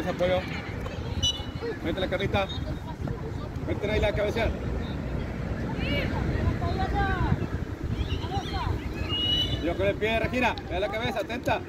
apoyo. Mete la carrita. Mete ahí la cabeza. Yo con el pie, Regina. Ve la cabeza, atenta.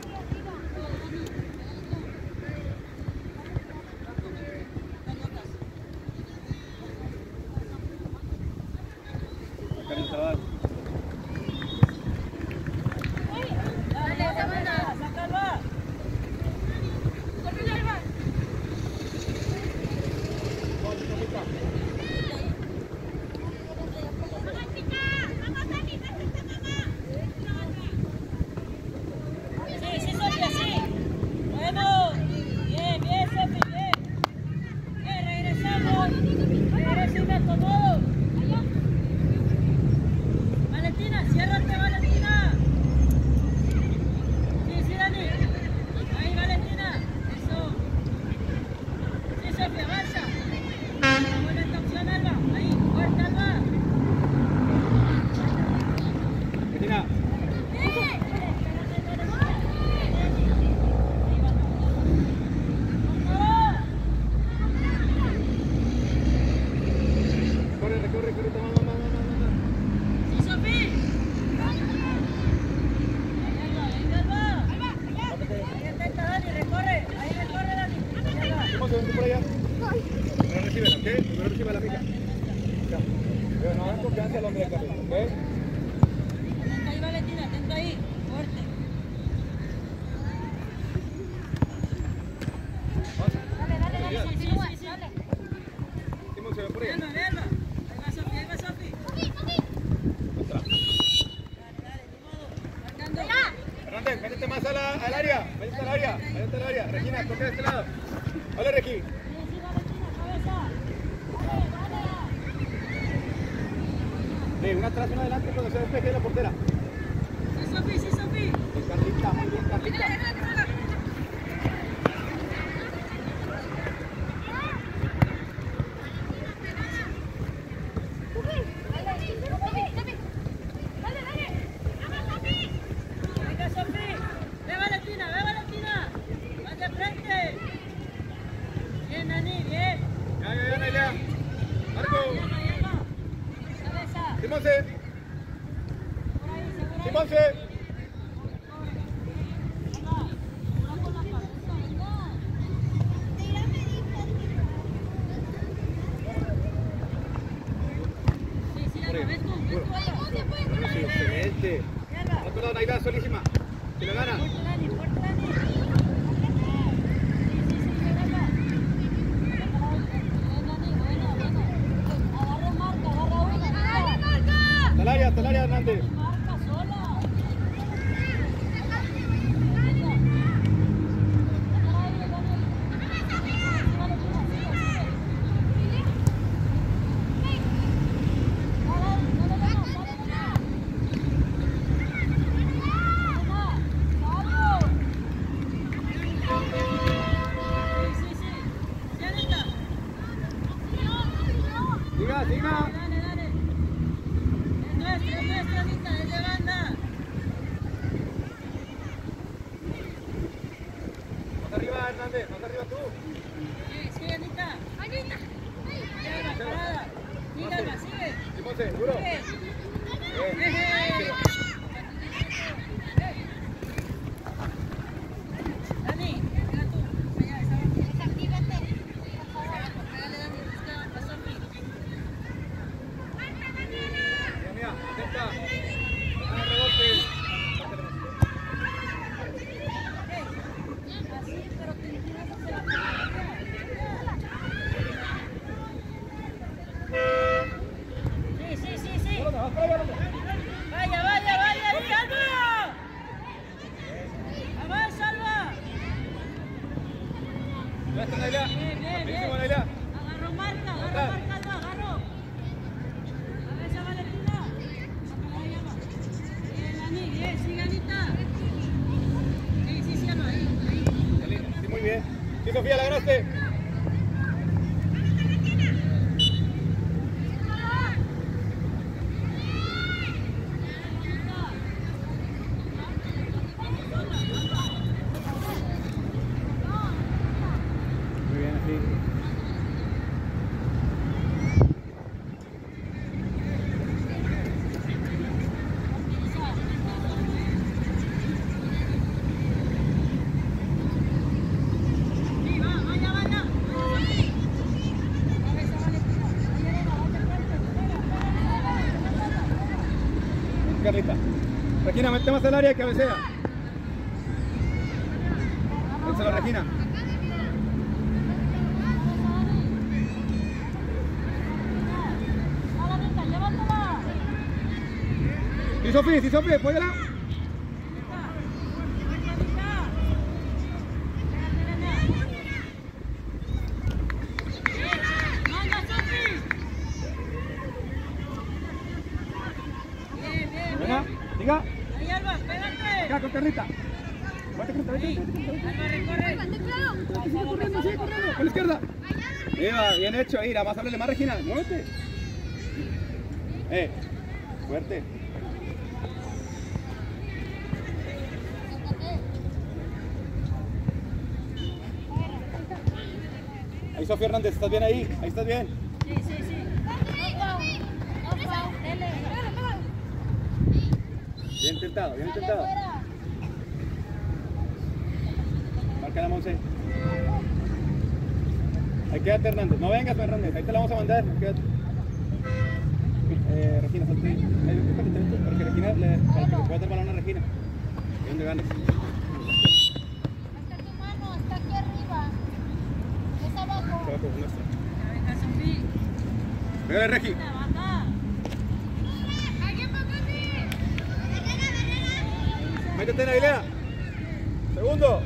Métete más al área, métete al área, Regina, toca de este lado. Vale, Regi. Sí, una atrás, una adelante cuando se despeje de la portera. Sí, Sofi, sí, Sofi. Carlita, muy bien, Carlita. Excelente. Perdón, ahí va, solísima. Se lo gana. Hasta el área, Hernández. Siga. Más arriba, Hernández, más arriba tú. Sí, Anita. Anita. Parada. Sigue, Alba, sigue. Simonse, duro. Dani, venga tú. Desactívate. Pégale, Dani, busca a Sofi. Mira, atenta. Gana rebote. Así, pero te inclinas hacia la portería. Sí. Vaya, Salva. Avanza, Alba. Bien. Agarró marca, Alba, agarró. A ver, esa Valentina. Sácala ahí, Alba. Bien, Dani, bien, sigue, Anita. Sí, Alba, ahí. Sí, muy bien. Sí, Sofía, la ganaste. Carlita. Regina, mete más al área y cabecea. Dénselo, Regina. Sí, Sofi, apóyala. Venga, diga. Ahí, Alba, pégate. Acá con Carlita. Vete. Alba, recorre. Corriendo, sigue corriendo. Con la izquierda. Bien hecho ahí. Más háblale más, Regina. Muévete. Fuerte. Ahí, Sofía Hernández, ¿estás bien ahí? Ahí estás bien. Sí. Bien intentado. Marca la Monse. Ahí quédate, Hernández. No vengas, Hernández. Ahí te la vamos a mandar. Quédate. Regina, salte ahí. Para que Regina para que le pueda dar balón a Regina. ¿Y dónde ganes? Hasta tu mano, hasta aquí arriba. Es abajo. Abajo, nuestra. Venga, Sofía. Venga, Regi. Baja. Métete en la hilera. Segundo.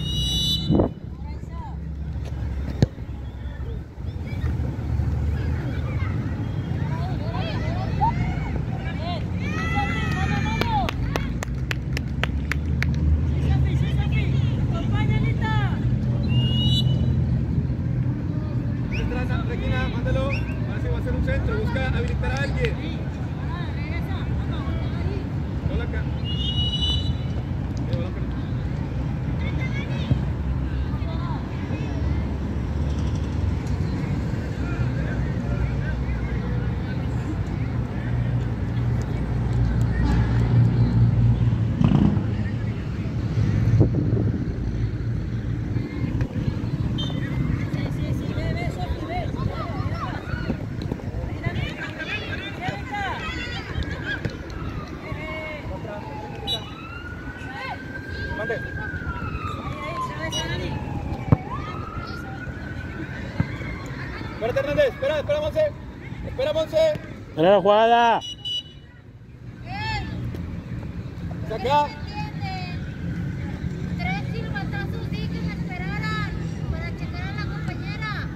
Regina, mándalo. Ahora sí va a ser un centro. Busca habilitar a alguien. Hola acá. Mande. Espérate, Hernández. Espera, Monse. ¡Espera la jugada! Saca. 3 silbatazos, sí, que me esperaran para checar a la compañera.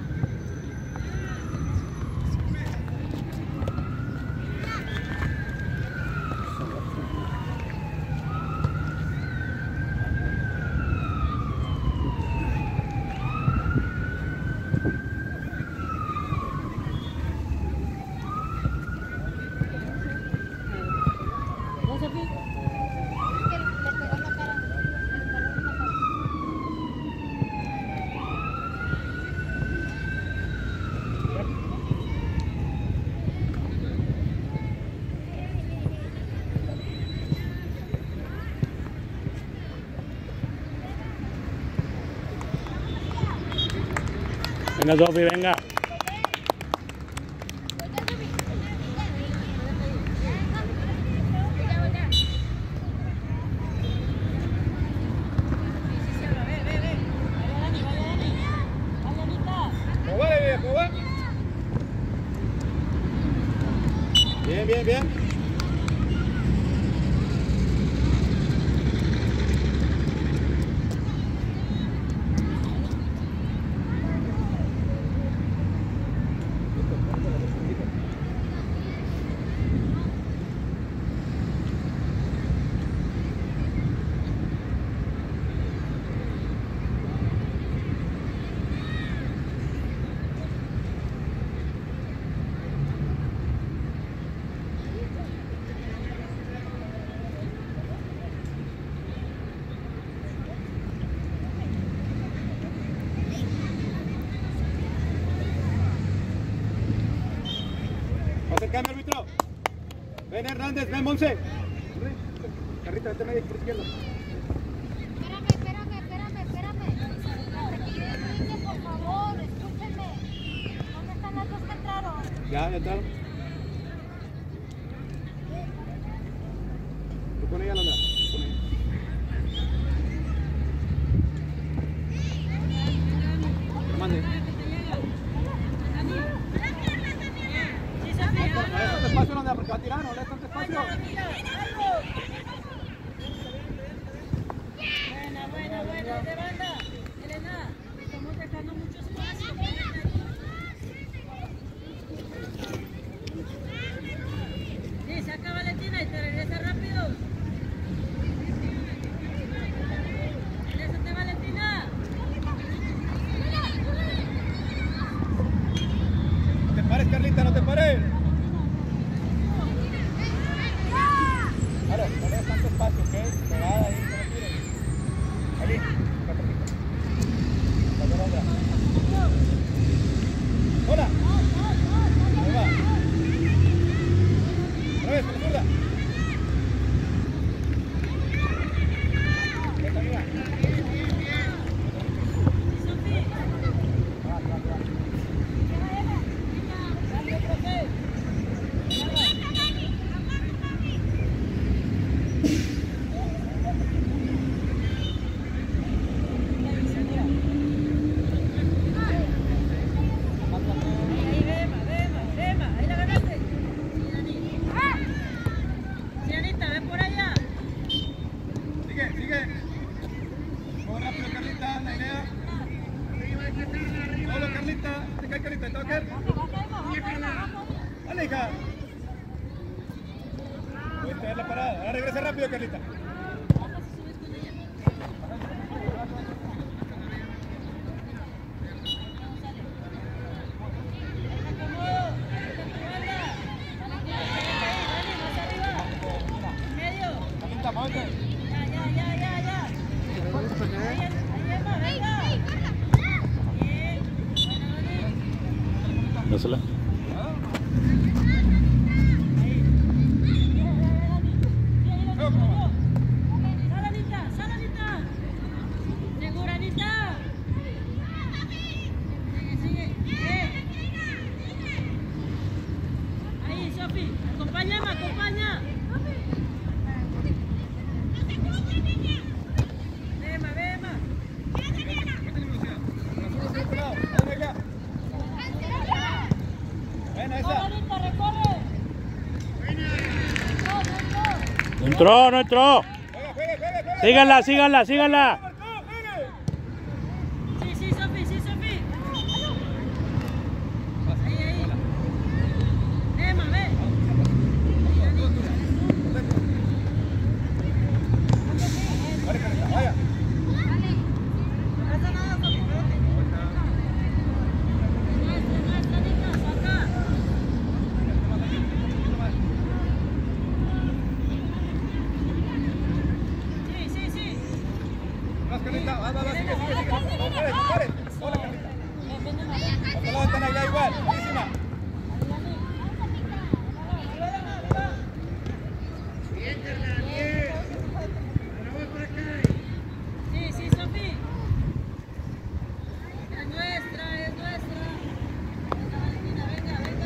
Venga, Sofi, venga. ¿Cómo va? Bien. Acércame, árbitro. Ven, Hernández, ven, Monse. Carrita, vete medio por izquierda. Espérame. Tranquilícense, por favor, escúchenme. ¿Dónde están las dos que entraron? Ya entraron. espacio donde porque va a tirar, no le tanto espacio. Buena, de banda. Elena, estamos dejando mucho espacio. Sí, saca Valentina y te regresa rápido. Regrésate, Valentina. No te pares, Carlita, no te pares. Claro, no le des tanto espacio, ¿ok? Pegada ahí, no le tires. Ali, hola. Ahí va. Otra vez, con la zurda. Vete, amiga. Sigue. Muy rápido, Carlita, la idea. Solo, Carlita. Te cae, Carlita, te va a caer. Dale, hija. Puedes tener la parada. Ahora regresa rápido, Carlita. Carlita, muévete. Dásela. Salanita. Segura, Anita. Sigue. Ahí, Sofi. Acompaña. Vema. Ven, esa. No entró. Juega. Síganla. Sí, Sofi. Ahí. Emma, ve. Vale, Carlita, vaya. No pasa nada, Sofi, vete. Nuestra, Anita, saca. Sí. Vas, Carlita, va, sigue. Pare. Hola, Carlita. Hasta la ventana ya igual, buenísima. Sí, Sofi. Es nuestra. Venga, Valentina, venga.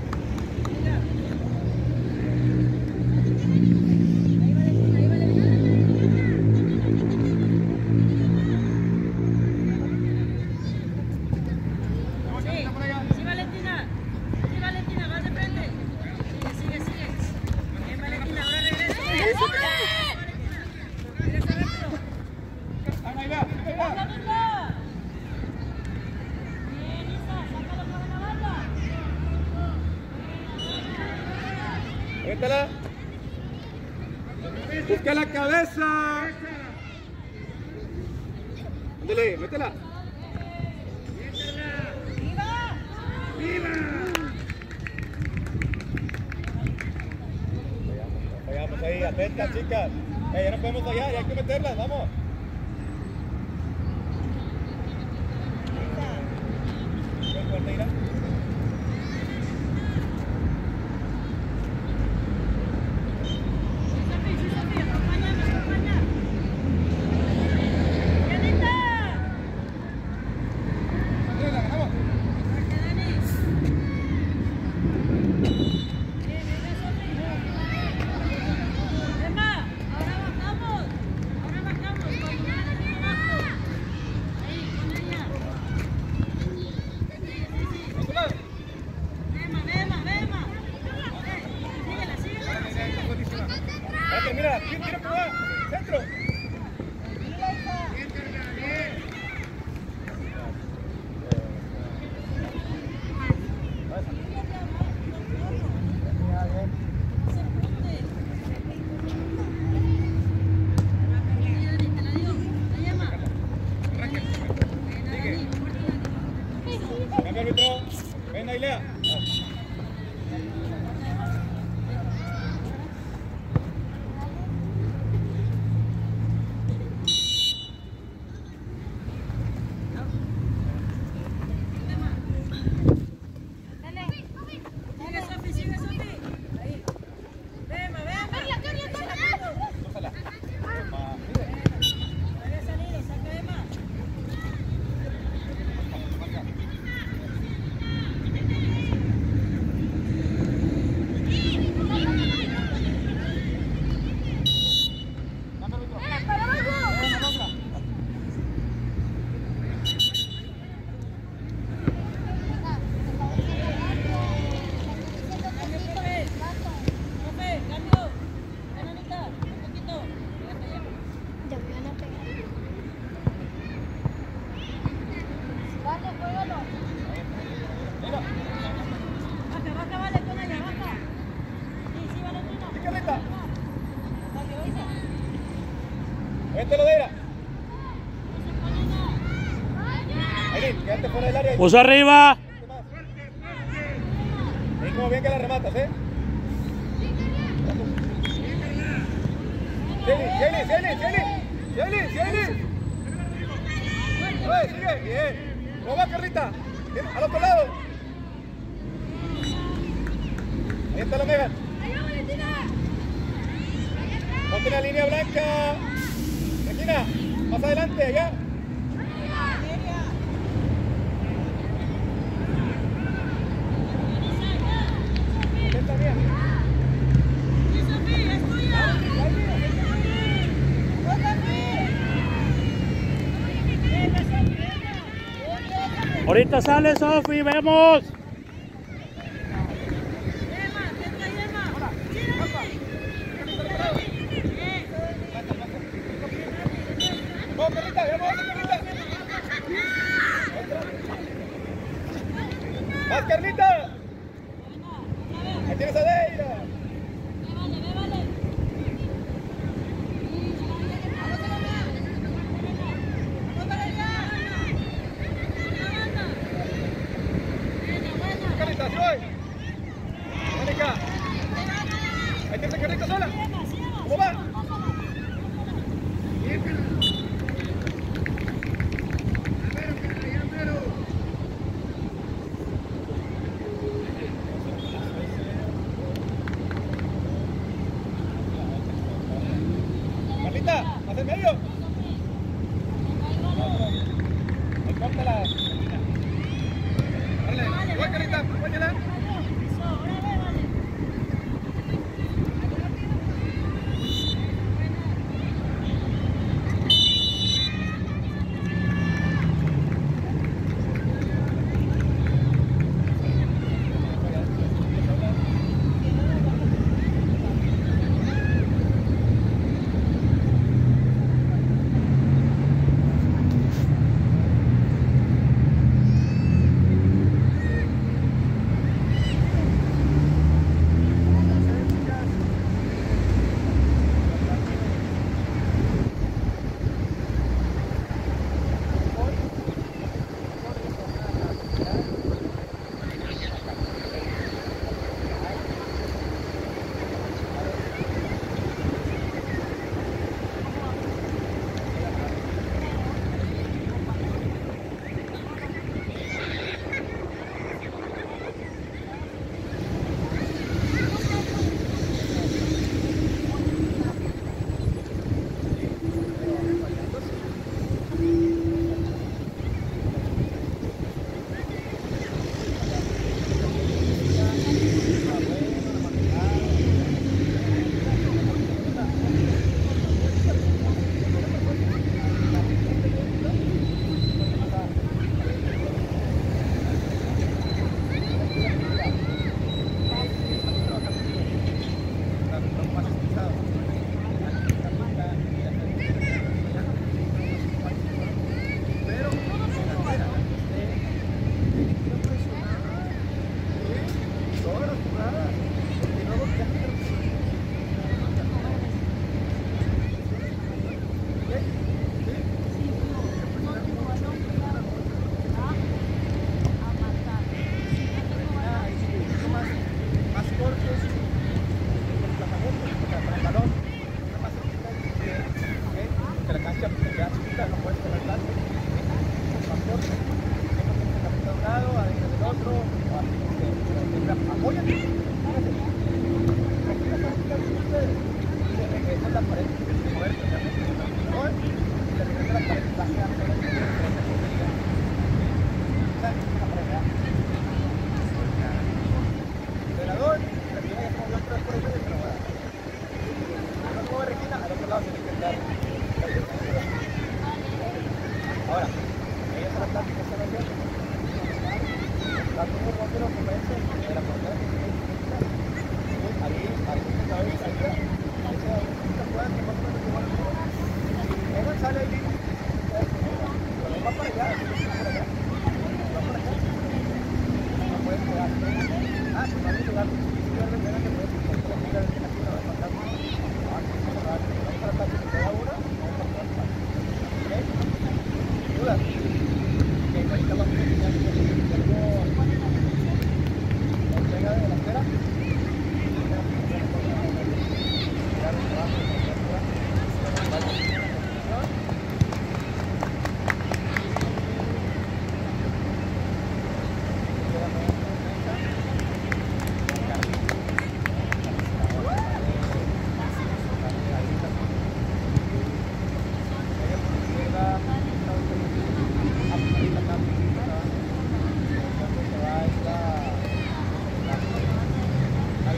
Ahí, Valentina. Sí, Valentina, vas de frente. Sigue. Bien, Valentina, ahora regresa. Regresa rápido. Ahí va. Valentina. Bien, Isa, sácalo por la banda. Métela. Busca la cabeza. Ándale, métela. Vayamos ahí, atentas, chicas. Ya no podemos fallar, ya hay que meterlas, vamos. ¿Qué fuerte irá? Sofi, acompaña. ¡Yanita! La ganamos. Dani. Bien, Sofi. Emma, ahora bajamos. Mira, tira por allá. Centro. Cambia árbitro. Ven, Ailea. Sigue, Sofi, sigue, Sofi. Ahí. Vema, vema. Úsala. Había salido, saca Emma. Cambio, profe. Profe, cambio. Ven, Anita, un poquito. Fíjate ya. Ya me van a pegar. Dale, juégalo. Baja, baja, vale, con ella, baja. Sí, sí, Valentina. Sí, Carlita. Dale, oiga. Vente, Lodeira. Aileen, quédate fuera del área. Puso arriba. Ven como bien que la rematas, ¿eh? Shelly. Sigue, bien. ¿Cómo va, Carlita? Bien, al otro lado. Ahí está la Megan. Ponte la línea blanca. Regina, más adelante, allá. Atenta bien. Sí, Sofi, es tuya. Ahorita sale Sofi, vemos. Emma, atenta ahí, Emma. Vamos, Carlita, vamos, Carlita. ¡Más, Carlita! Ahí tienes a Deira. Carlita, sí voy. Mónica. Ahí tienes a Carlita sola. ¿Cómo va? Carlita, hacia el medio. Ahí córtala. Dale, voy, Carlita, acompáñala.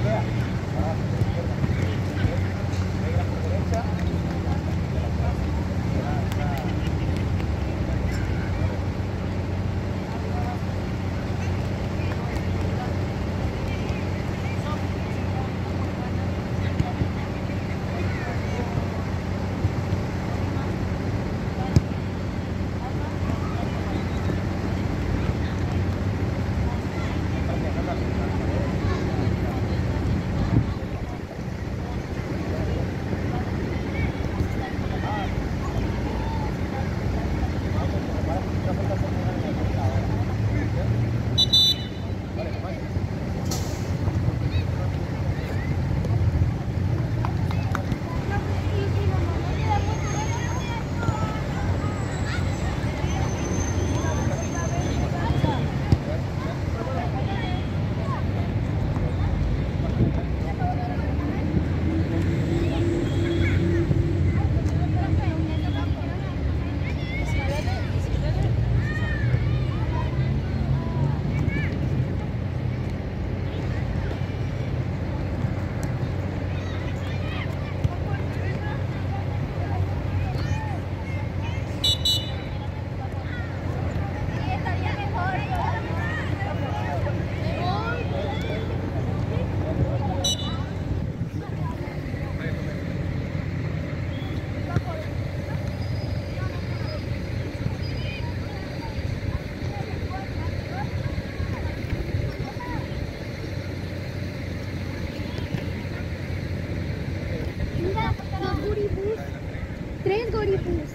3 goripus.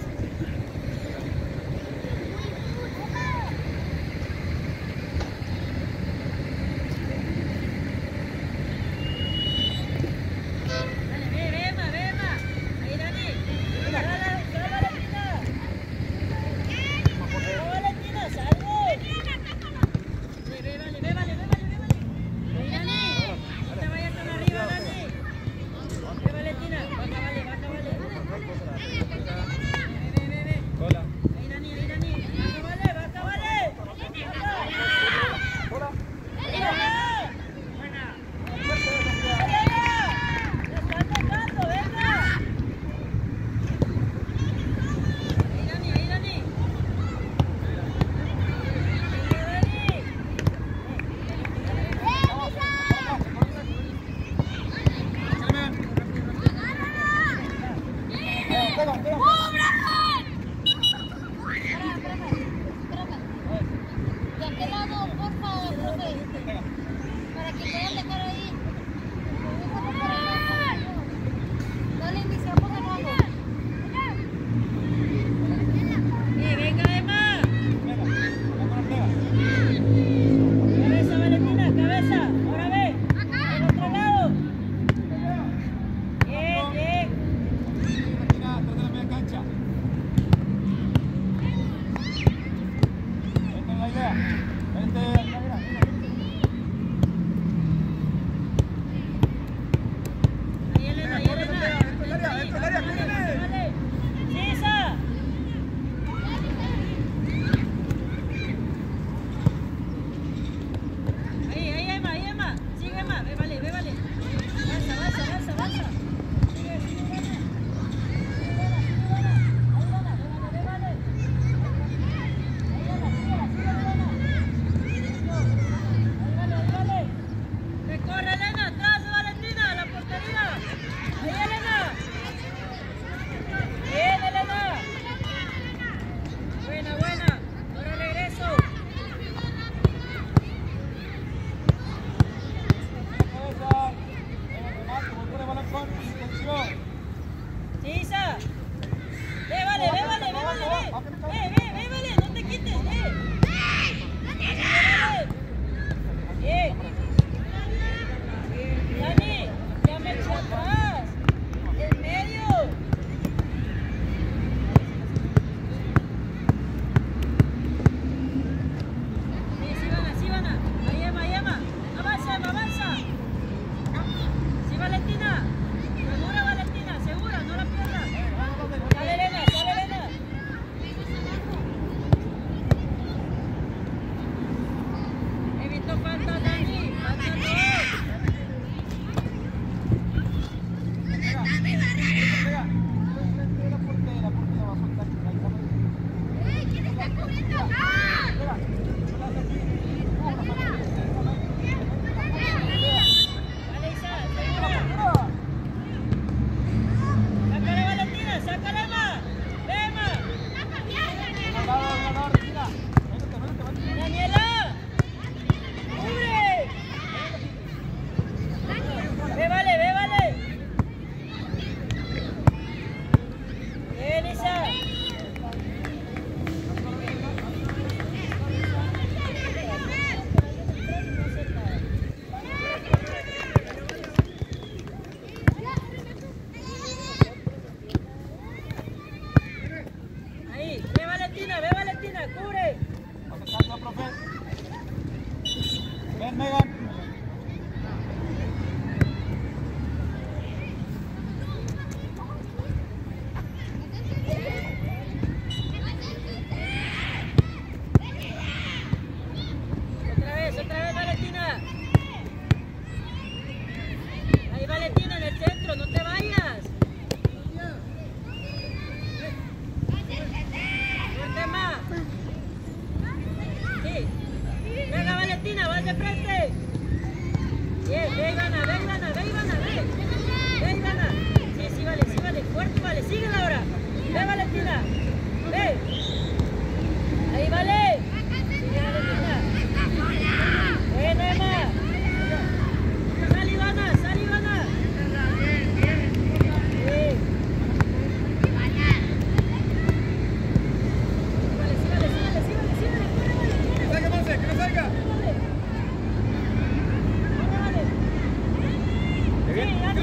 Valentina, segura Valentina.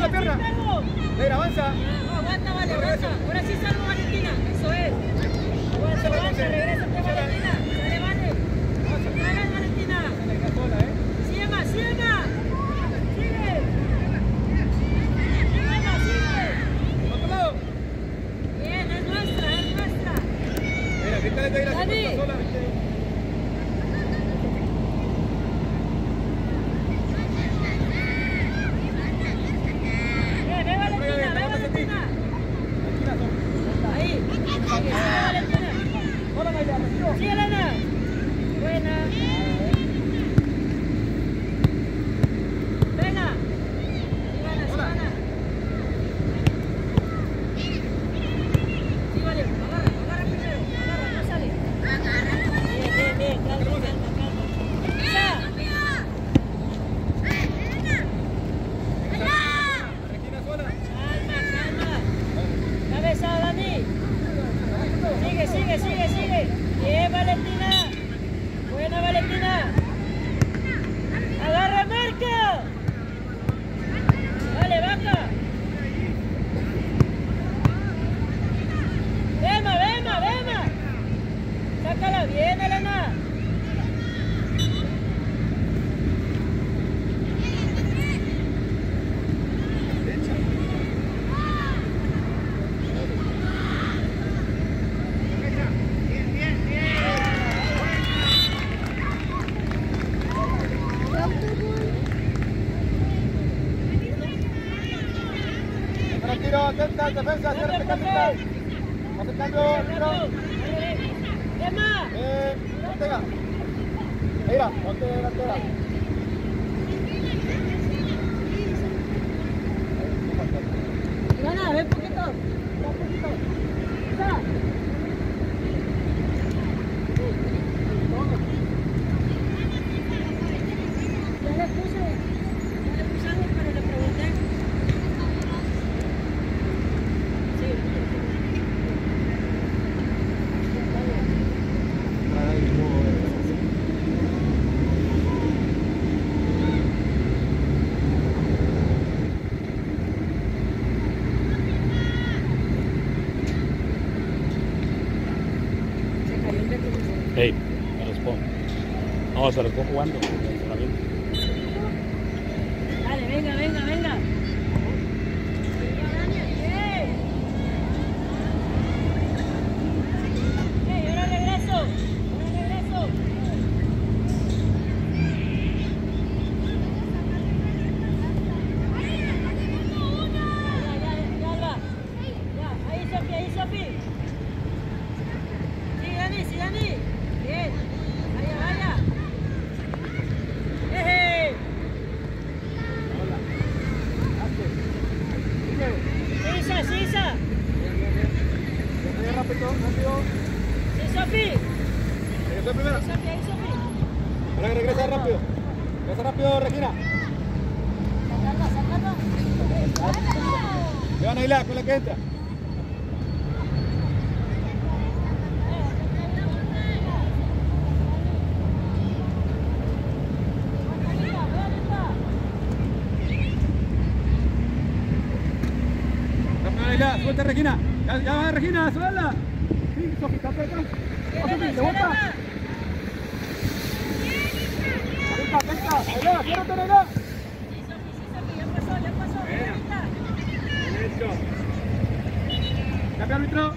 la pierna. Leira, avanza. Aguanta, vale, aguanta. Ahora sí salgo, Valentina. Eso es. Aguanta, aguanta, regrésate, Valentina. Dale, vale. Dale, Valentina. Sigue más, sigue más. Sigue. Sigue más, sigue. Otro lado. Bien, es nuestra, es nuestra. Mira, quítale de ahí la Dani. sola. Ve, Valentina, ve, Valentina. Ahí. Sigue, Valentina. Hola, Naila, retiro. Sigue, Elena. Buena. Venga. Ivana, Ivana. Sí, vale. Agarra primero. Agarra, no sale. Bien, bien, calma, calma. ¡Isa! Regina sola. Calma, calma. Cabeza, Dani. Sigue. Bien, Valentina. Buena, Valentina. Agarra, marca. Dale, vaca. Vema. Sácala bien, Elena. Tiro, atenta, defensa, cierra este cambio. Hace el cambio, tiro. Emma. Ortega. Mira, ponte delantera. Ivana, ven poquito. Isa. Ya le puse algo, pero le pregunté. Sí. Hey, me respondo. No, se lo estoy jugando. Dale, venga. Venga, Daniel, bien. Ahora regreso. Ya, ahí, Sofi. Sí, Dani. Bien. Vaya. ¡Eje! Sisa. Rápido. Sí, Sofi. Regresó primero. Ahí, Sofi. Ahora que regresa rápido. Regresa rápido, Regina. Sácala. Le van a hilar con la que entra. Suelta, Regina. Ya va, Regina, suéltala. Sí, Sofi, está atrás. De vuelta. Atenta. Ahí, ciérrate, Regina. Sí, Sofi, ya pasó. Derecho. Cambia, árbitro.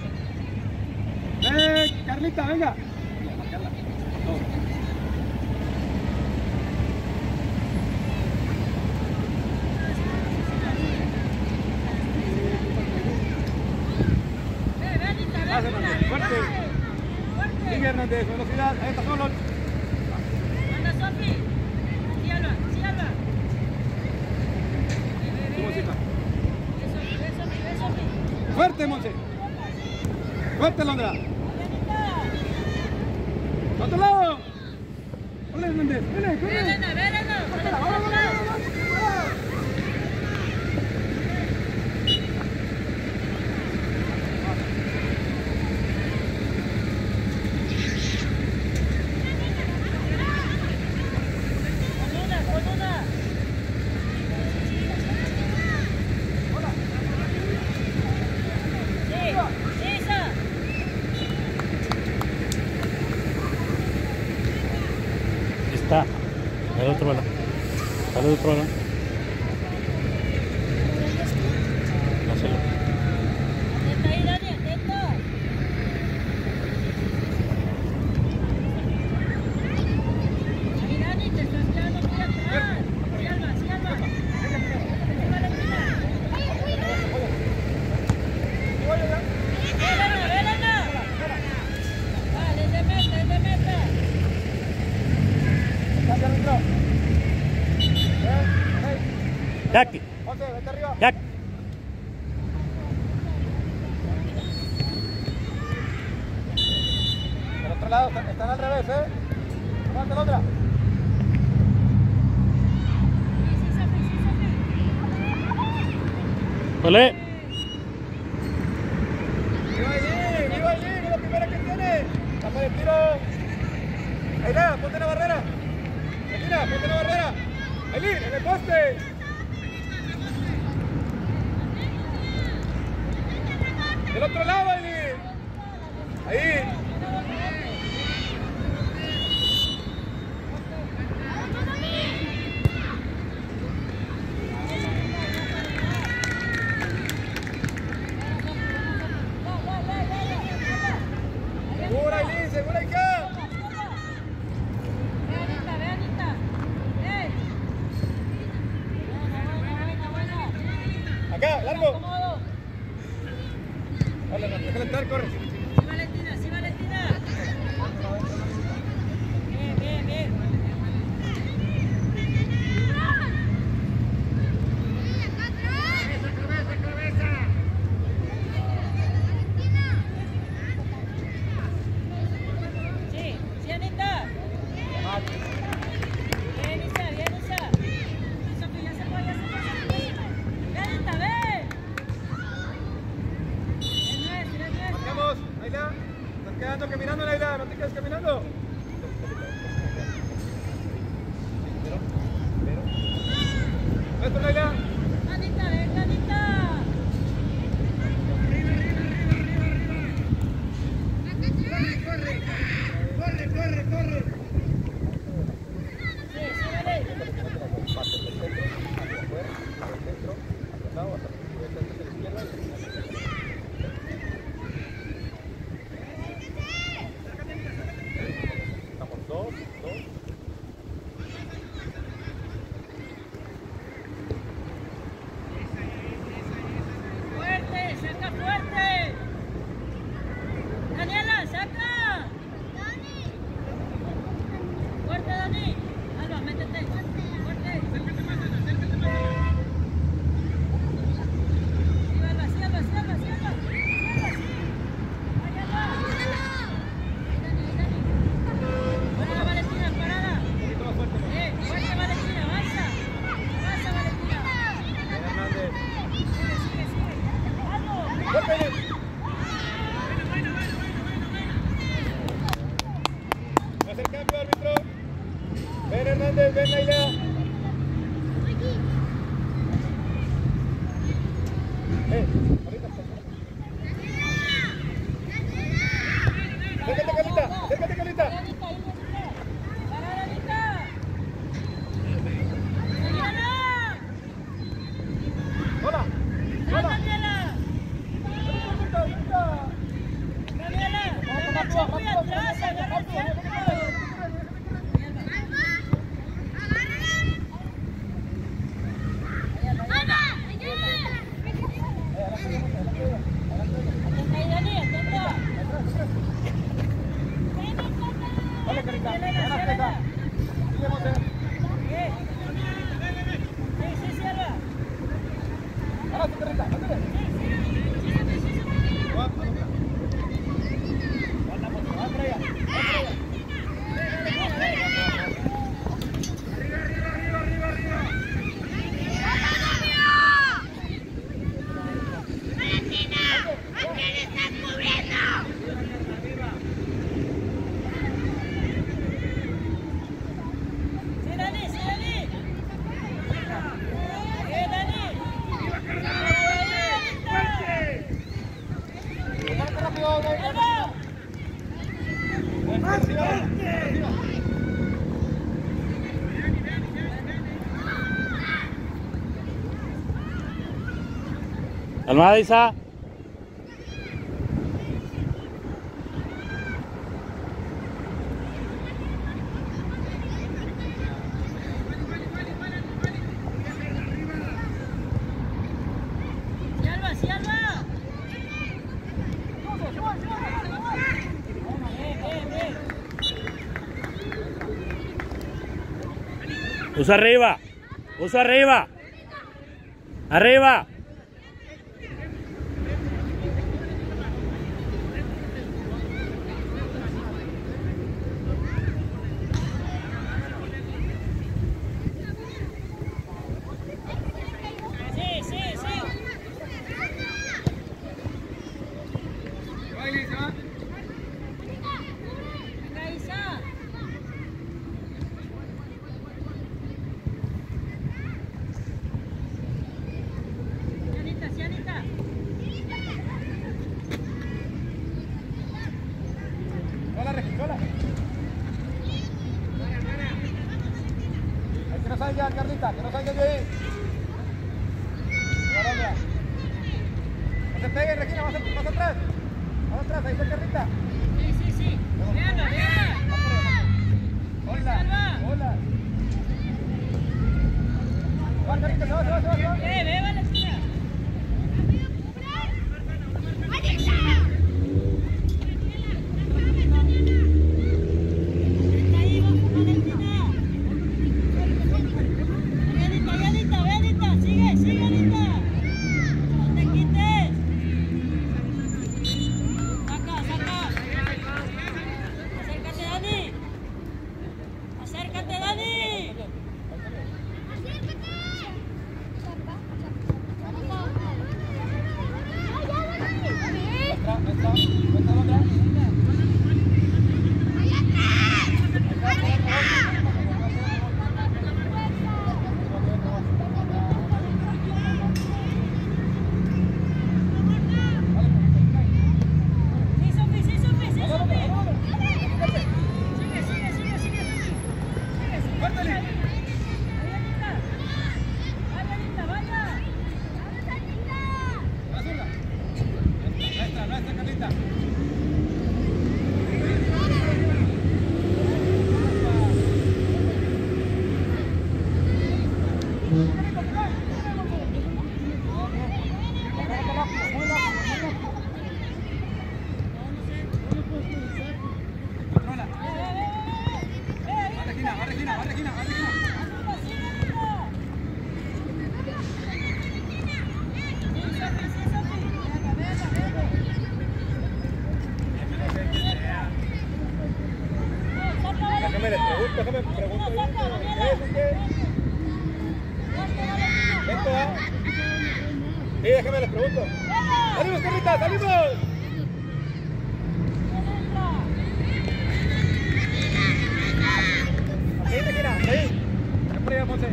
Ven, Carlita, venga. Fuerte. Sigue, Hernández, velocidad. Ahí está solo. Anda, Sofi. Sí, Alba. Ve, Sofi. Fuerte, Monse. Fuerte, Londra. ¡Otro lado! ¡Hola, Hernández! ¡Vele, corre! Elena. ¡Vamos! Jack. Del otro lado, están al revés, ¿eh? Levanta la otra. Ole. ¡Viva Aileen! ¡Es la primera que tiene! ¡Tapa el tiro! ¡Ailea, ponte la barrera! ¡Mira, ponte la barrera! ¡Aileen, en el poste! ¡Del otro lado, Aileen! ¡Ahí! ¡Segura, Aileen! ¡Segura, hija! ¡Acá, largo! Dale, déjale entrar, corre. Sí, Valentina, sí, Valentina. Bien, bien, bien. Sí, sí, Anita. Bien, Isa, bien, Isa. Sofía, ya se fue, ya se fue. Ven, Anita, ven. Es nuestro, es nuestro. Vamos, Ailea. Estás quedando caminando, Ailea. No te quedes caminando. Nuestro, Ailea. Anita, ven, Anita. Sí, sí, vale. Estamos dos. Fuerte, saca fuerte. Daniela, saca. Fuerte, Dani. Alba, métete. Fuerte. Sí, Alba, sí, Alba, sí, Alba, sí, Alba. Sí, Alba, sí. Ahí, Alba. Ahí, Dani, ahí, Dani. Buena, Valentina, parada. Fuerte, Valentina, avanza. Avanza, Valentina. Hernández. Sigue, sigue, sigue. Algo. ¡Fuerte, Aileen! Haz el cambio, árbitro. Ven, Hernández, ven, Ailea. Ahorita. Acércate, Carlita. Acércate, Carlita. Anita, ahí, Anita. Parada, Anita. Daniela. Hola. ¡Ah, Daniela! Daniela, agacha muy atrás, agarra el centro. Atenta ahí, Dani, atenta. Dale, Carlita. Elena, Ven, Elena. Sigue, Monte. ¿Qué? Sí, sí, Alba. Ahora tú, Carlita. Ándale. Va para allá. Sí, Dani, sí, Dani. Dani. Rápido, Alba. Almada, Isa. Sí, Alba, sí, Alba. Bien, bien. Usa arriba. Usa arriba. Arriba. Sí, sí, sí. Se va, Eli, se va. Venga, Isa. Cianita, Cianita. Sola, Regi, sola. Ahí que no salga, Carlita, que no salga de ahí. Colombia. No se pegue, Regina, más atrás. Más atrás, ahí está Carlita. Sí, sí, sí. Veanla, veanla. Hola, hola. Va, Carlita, se va, se va, se va, se va. Ve, Valentina. Está ahí, vamos, Valentina. Ve, Anita, sigue, sigue, Anita. No te quites. Saca, saca. Acércate, Dani. Acércate, Dani. Sí, Sofi, sí, Sofi, sí, Sofi. Sigue, sigue, sigue, sigue. Sigue, sigue. Córtale. Ahí, Anita. Vaya, Anita, vaya. La zurda. Nuestra, Carlita. Controla. Va, Regina, va, Regina, va, Regina, va, Regina. Déjame pregunto. Lento, ¿ah? Sí, déjame les pregunto. ¡Salimos, Carlita, salimos! Ahí, Regina, ahí. Ven por allá, Monse.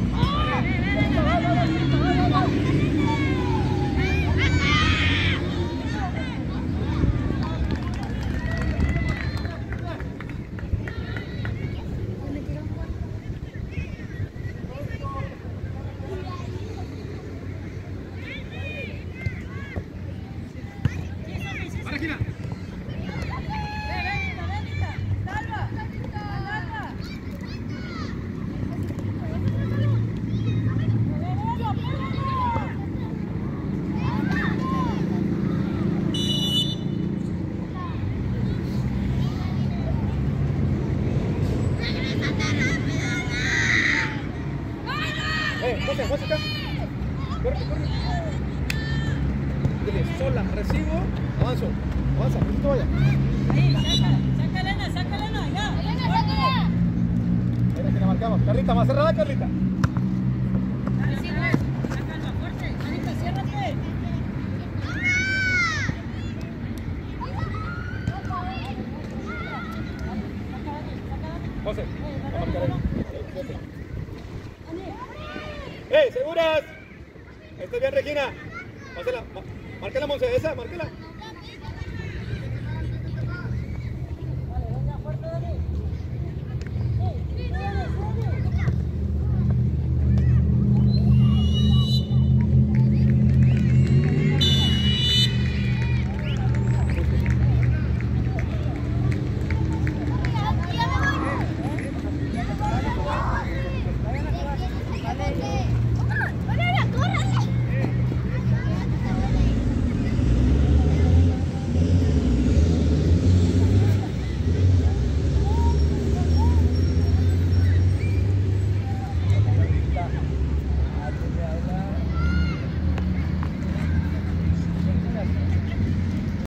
Va, Regina. Monse, acá. Corre. Dile, sola, recibo, avanzo. Avanza, poquito vaya. Ahí, saca Elena, ya. Mira que la marcamos. Carlita, más cerrada, Carlita. Dale, sácalo, fuerte. Anita, ciérrate. José, a marcar ahí. ¡Seguras! Esto es bien, Regina. Márquela, Monse, esa, márquela.